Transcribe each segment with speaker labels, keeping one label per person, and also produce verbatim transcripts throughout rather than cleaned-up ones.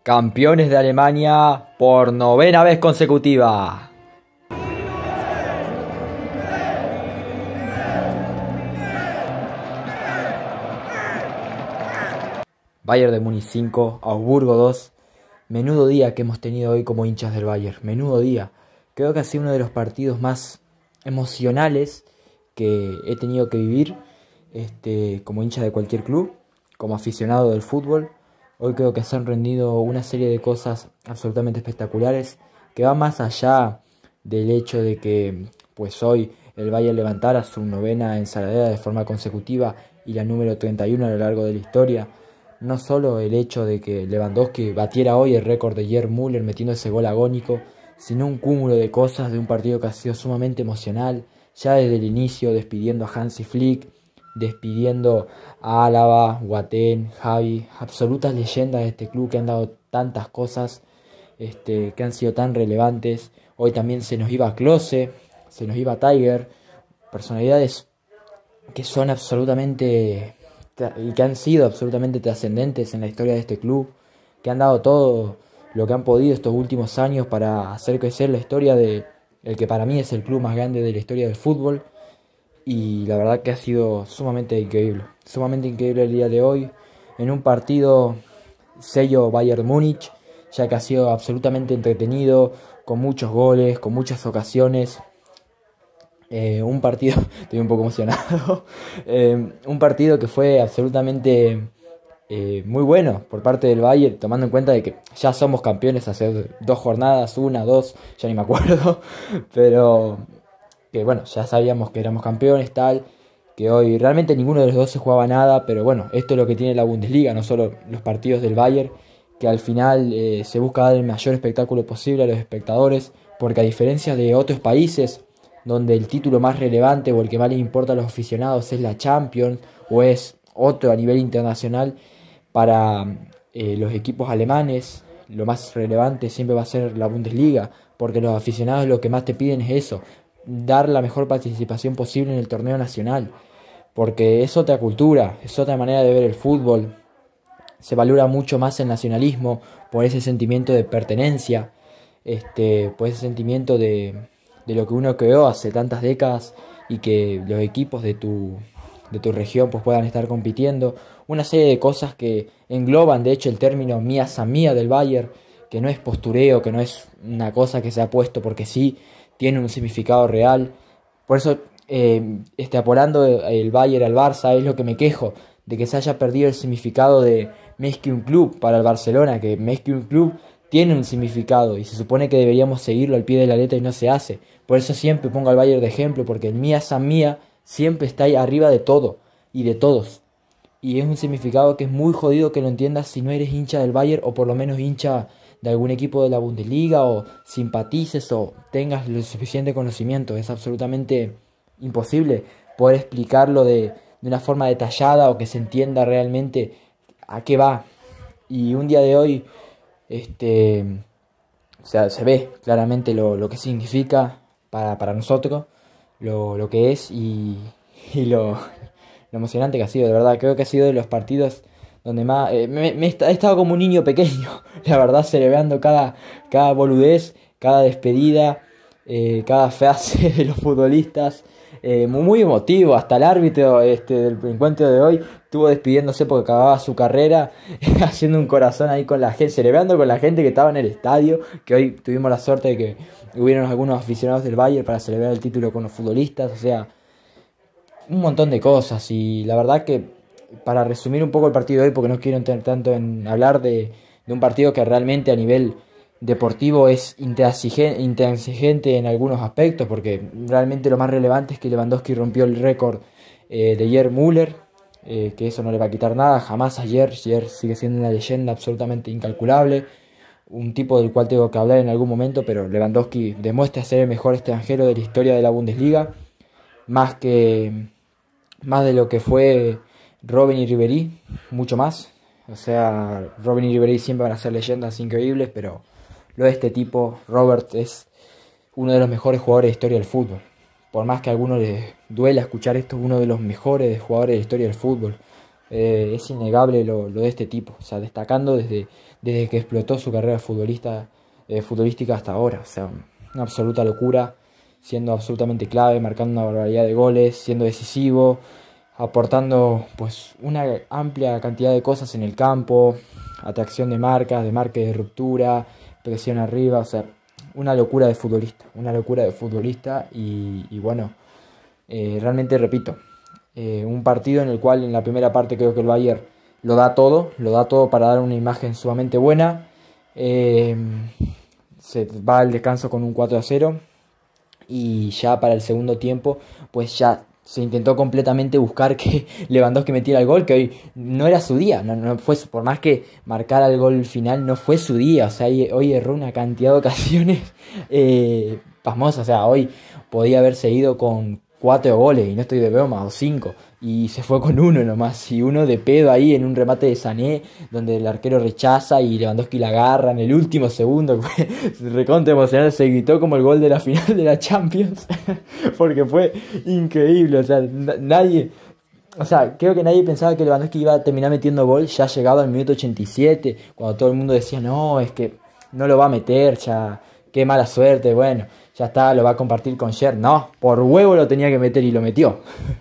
Speaker 1: campeones de Alemania por novena vez consecutiva. Bayern de Múnich cinco, Augsburgo dos. Menudo día que hemos tenido hoy como hinchas del Bayern. Menudo día. Creo que ha sido uno de los partidos más emocionales que he tenido que vivir este, como hincha de cualquier club, como aficionado del fútbol. Hoy creo que se han rendido una serie de cosas absolutamente espectaculares que va más allá del hecho de que pues hoy el Bayern levantara su novena ensaladera de forma consecutiva y la número treinta y uno a lo largo de la historia. No solo el hecho de que Lewandowski batiera hoy el récord de Gerd Müller metiendo ese gol agónico, sino un cúmulo de cosas de un partido que ha sido sumamente emocional, ya desde el inicio despidiendo a Hansi Flick, despidiendo a Álava, Boateng, Xavi, absolutas leyendas de este club que han dado tantas cosas, este, que han sido tan relevantes. Hoy también se nos iba Klose, se nos iba Tiger, personalidades que son absolutamente y que han sido absolutamente trascendentes en la historia de este club, que han dado todo lo que han podido estos últimos años para hacer crecer la historia de el que para mí es el club más grande de la historia del fútbol. Y la verdad que ha sido sumamente increíble, sumamente increíble el día de hoy, en un partido sello Bayern Múnich, ya que ha sido absolutamente entretenido, con muchos goles, con muchas ocasiones. Eh, un partido, estoy un poco emocionado, eh, un partido que fue absolutamente eh, muy bueno por parte del Bayern, tomando en cuenta de que ya somos campeones hace dos jornadas, una, dos, ya ni me acuerdo, pero que bueno, ya sabíamos que éramos campeones, tal, que hoy realmente ninguno de los dos se jugaba nada, pero bueno, esto es lo que tiene la Bundesliga, no solo los partidos del Bayern, que al final eh, se busca dar el mayor espectáculo posible a los espectadores, porque a diferencia de otros países, donde el título más relevante o el que más les importa a los aficionados es la Champions o es otro a nivel internacional, para eh, los equipos alemanes lo más relevante siempre va a ser la Bundesliga, porque los aficionados lo que más te piden es eso, dar la mejor participación posible en el torneo nacional, porque es otra cultura, es otra manera de ver el fútbol, se valora mucho más el nacionalismo por ese sentimiento de pertenencia, este, por ese sentimiento de de lo que uno creó hace tantas décadas y que los equipos de tu, de tu región pues puedan estar compitiendo. Una serie de cosas que engloban de hecho el término mía san mía del Bayern, que no es postureo, que no es una cosa que se ha puesto porque sí, tiene un significado real. Por eso, eh, extrapolando el Bayern al Barça, es lo que me quejo, de que se haya perdido el significado de més que un club para el Barcelona, que més que un club tiene un significado y se supone que deberíamos seguirlo al pie de la letra y no se hace. Por eso siempre pongo al Bayern de ejemplo, porque el mía san mía siempre está ahí arriba de todo y de todos. Y es un significado que es muy jodido que lo entiendas si no eres hincha del Bayern o por lo menos hincha de algún equipo de la Bundesliga o simpatices o tengas lo suficiente conocimiento. Es absolutamente imposible poder explicarlo de, de una forma detallada o que se entienda realmente a qué va. Y un día de hoy Este, o sea, se ve claramente lo, lo que significa para, para nosotros, lo, lo que es y, y lo, lo emocionante que ha sido, de verdad. Creo que ha sido de los partidos donde más... Eh, me, me he estado como un niño pequeño, la verdad, celebrando cada, cada boludez, cada despedida, eh, cada frase de los futbolistas. Eh, muy, muy emotivo, hasta el árbitro este, del encuentro de hoy estuvo despidiéndose porque acababa su carrera, haciendo un corazón ahí con la gente, celebrando con la gente que estaba en el estadio, que hoy tuvimos la suerte de que hubieron algunos aficionados del Bayern para celebrar el título con los futbolistas, o sea, un montón de cosas. Y la verdad que, para resumir un poco el partido de hoy, porque no quiero entrar tanto en hablar de, de un partido que realmente a nivel deportivo es intransigente en algunos aspectos, porque realmente lo más relevante es que Lewandowski rompió el récord eh, de Gerd Müller, eh, que eso no le va a quitar nada jamás a Gerd. Gerd sigue siendo una leyenda absolutamente incalculable, un tipo del cual tengo que hablar en algún momento, pero Lewandowski demuestra ser el mejor extranjero de la historia de la Bundesliga, más que más de lo que fue Robben y Ribéry, mucho más. O sea, Robben y Ribéry siempre van a ser leyendas increíbles, pero lo de este tipo, Robert, es uno de los mejores jugadores de la historia del fútbol. Por más que a algunos les duela escuchar esto, es uno de los mejores jugadores de la historia del fútbol. Eh, es innegable lo, lo de este tipo. O sea, destacando desde, desde que explotó su carrera futbolista, eh, futbolística hasta ahora. O sea, una absoluta locura, siendo absolutamente clave, marcando una barbaridad de goles, siendo decisivo, aportando pues una amplia cantidad de cosas en el campo, atracción de marcas, de marque de ruptura, presión arriba, o sea, una locura de futbolista, una locura de futbolista y, y bueno, eh, realmente repito, eh, un partido en el cual en la primera parte creo que el Bayern lo da todo, lo da todo para dar una imagen sumamente buena, eh, se va al descanso con un cuatro a cero y ya para el segundo tiempo pues ya se intentó completamente buscar que Lewandowski metiera el gol, que hoy no era su día, no, no fue, por más que marcara el gol final, no fue su día, o sea, hoy erró una cantidad de ocasiones eh, pasmosas, o sea, hoy podía haberse ido con cuatro goles, y no estoy de broma, o cinco, y se fue con uno nomás, y uno de pedo ahí en un remate de Sané, donde el arquero rechaza y Lewandowski la agarra en el último segundo, recontra emocionante, se gritó como el gol de la final de la Champions, porque fue increíble, o sea, nadie... O sea, creo que nadie pensaba que Lewandowski iba a terminar metiendo gol ya llegado al minuto ochenta y siete, cuando todo el mundo decía, no, es que no lo va a meter, ya, qué mala suerte, bueno, ya está, lo va a compartir con Sher. No, por huevo lo tenía que meter y lo metió.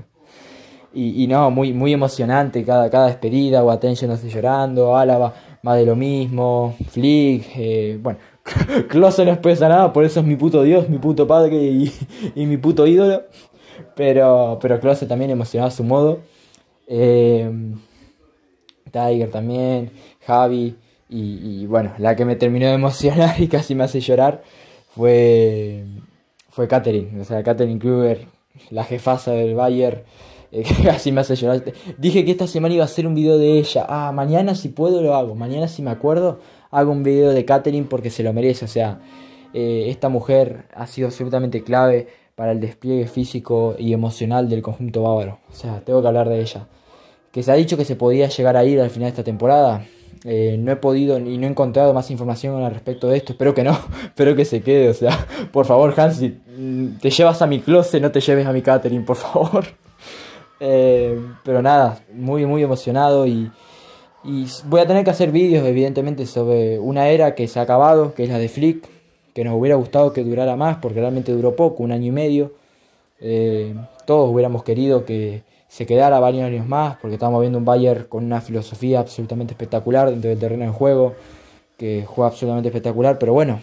Speaker 1: y, y no, muy, muy emocionante cada, cada despedida, Boateng yéndose llorando, Álava, más de lo mismo, Flick, eh, bueno, Klose no expresa nada, por eso es mi puto Dios, mi puto padre y, y mi puto ídolo. Pero, pero Klose también emocionado a su modo. Eh, Tiger también, Javi. Y, y bueno, la que me terminó de emocionar y casi me hace llorar fue, fue Katherine. O sea, Katherine Kruger, la jefaza del Bayern, eh, que casi me hace llorar. Dije que esta semana iba a hacer un video de ella. Ah, mañana si puedo lo hago. Mañana si me acuerdo hago un video de Katherine porque se lo merece. O sea, eh, esta mujer ha sido absolutamente clave para el despliegue físico y emocional del conjunto bávaro. O sea, tengo que hablar de ella. Que se ha dicho que se podía llegar a ir al final de esta temporada. Eh, no he podido y no he encontrado más información al respecto de esto. Espero que no, espero que se quede. O sea, por favor, Hansi, te llevas a mi closet, no te lleves a mi Katherine, por favor. Eh, pero nada, muy muy emocionado y, y voy a tener que hacer vídeos evidentemente sobre una era que se ha acabado, que es la de Flick, que nos hubiera gustado que durara más, porque realmente duró poco, un año y medio. Eh, todos hubiéramos querido que se quedara varios años más, porque estamos viendo un Bayern con una filosofía absolutamente espectacular dentro del terreno de juego, que juega absolutamente espectacular, pero bueno,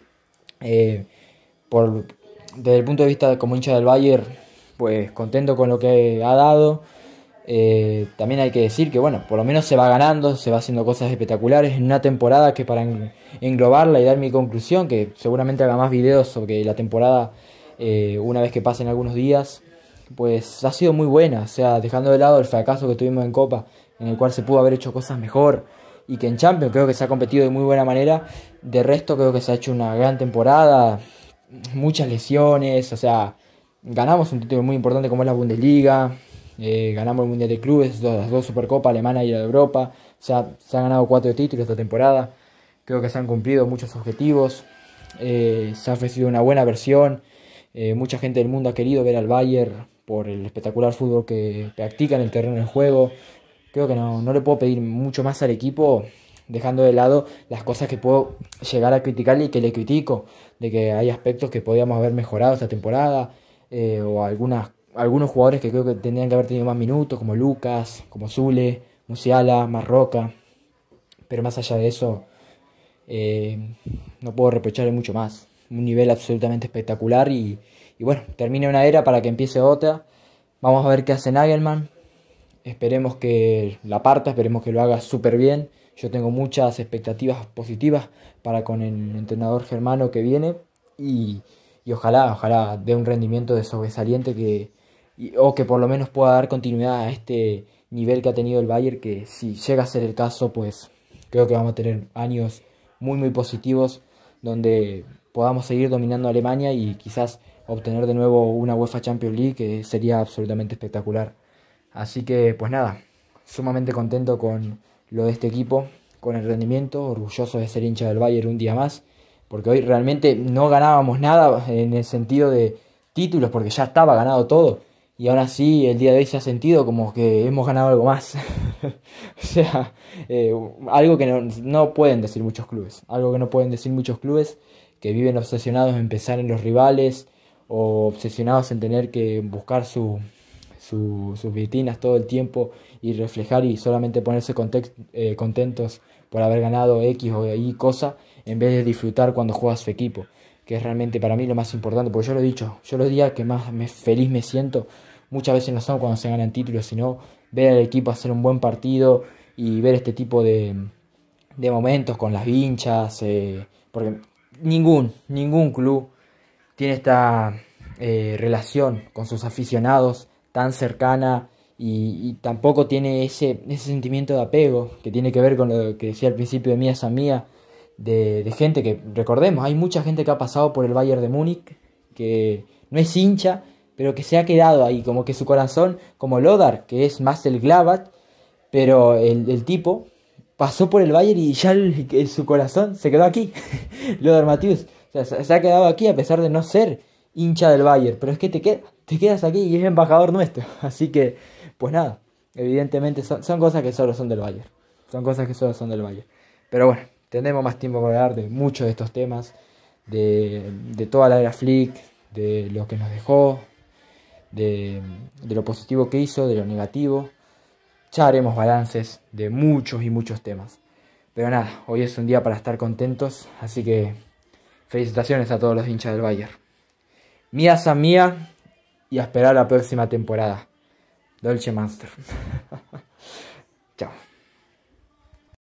Speaker 1: eh, por, desde el punto de vista de, como hincha del Bayern, pues contento con lo que ha dado. Eh, también hay que decir que bueno, por lo menos se va ganando, se va haciendo cosas espectaculares en una temporada que, para englobarla y dar mi conclusión, que seguramente haga más videos sobre la temporada eh, una vez que pasen algunos días, pues ha sido muy buena. O sea, dejando de lado el fracaso que tuvimos en Copa, en el cual se pudo haber hecho cosas mejor, y que en Champions creo que se ha competido de muy buena manera. De resto creo que se ha hecho una gran temporada, muchas lesiones, o sea, ganamos un título muy importante como es la Bundesliga. Eh, ganamos el Mundial de Clubes, las dos Supercopas, alemana y la de Europa. O sea, se han ganado cuatro títulos esta temporada. Creo que se han cumplido muchos objetivos. Eh, se ha ofrecido una buena versión. Eh, mucha gente del mundo ha querido ver al Bayern por el espectacular fútbol que practica en el terreno del juego. Creo que no, no le puedo pedir mucho más al equipo, dejando de lado las cosas que puedo llegar a criticarle y que le critico. De que hay aspectos que podíamos haber mejorado esta temporada. Eh, o algunas algunos jugadores que creo que tendrían que haber tenido más minutos, como Lucas, como Zule, Musiala, Marroca. Pero más allá de eso, eh, no puedo reprocharle mucho más. Un nivel absolutamente espectacular y, y bueno, termina una era para que empiece otra. Vamos a ver qué hace Nagelsmann. Esperemos que la parta, esperemos que lo haga súper bien. Yo tengo muchas expectativas positivas para con el entrenador germano que viene y, y ojalá, ojalá dé un rendimiento de sobresaliente que... Y, o que por lo menos pueda dar continuidad a este nivel que ha tenido el Bayern, que si llega a ser el caso, pues creo que vamos a tener años muy muy positivos donde podamos seguir dominando a Alemania y quizás obtener de nuevo una UEFA Champions League, que sería absolutamente espectacular. Así que pues nada, sumamente contento con lo de este equipo, con el rendimiento, orgulloso de ser hincha del Bayern un día más, porque hoy realmente no ganábamos nada en el sentido de títulos, porque ya estaba ganado todo. y aún así el día de hoy se ha sentido como que hemos ganado algo más. O sea, eh, algo que no, no pueden decir muchos clubes, algo que no pueden decir muchos clubes que viven obsesionados en pensar en los rivales o obsesionados en tener que buscar su, su, sus vitrinas todo el tiempo y reflejar y solamente ponerse context, eh, contentos por haber ganado X o Y cosa, en vez de disfrutar cuando juegas su equipo, que es realmente para mí lo más importante, porque yo lo he dicho, yo los días que más me, feliz me siento, muchas veces no son cuando se ganan títulos, sino ver al equipo hacer un buen partido y ver este tipo de, de momentos con las hinchas, eh, porque ningún, ningún club tiene esta eh, relación con sus aficionados tan cercana y, y tampoco tiene ese, ese sentimiento de apego que tiene que ver con lo que decía al principio de Mía San Mía, de, de gente que, recordemos, hay mucha gente que ha pasado por el Bayern de Múnich, que no es hincha, pero que se ha quedado ahí, como que su corazón, como Lodar, que es más el Gladbach, pero el, el tipo pasó por el Bayern y ya el, el, su corazón se quedó aquí. Lothar Matthäus, o sea, se ha quedado aquí a pesar de no ser hincha del Bayern, pero es que te, qued, te quedas aquí y es embajador nuestro. Así que, pues nada, evidentemente son, son cosas que solo son del Bayern. Son cosas que solo son del Bayern. Pero bueno, tendremos más tiempo para hablar de muchos de estos temas, de, de toda la era Flick, de lo que nos dejó, de, de lo positivo que hizo, de lo negativo. Ya haremos balances de muchos y muchos temas. Pero nada, hoy es un día para estar contentos, así que felicitaciones a todos los hinchas del Bayern. Mía San Mía y a esperar la próxima temporada. Dolce Monster. Chao.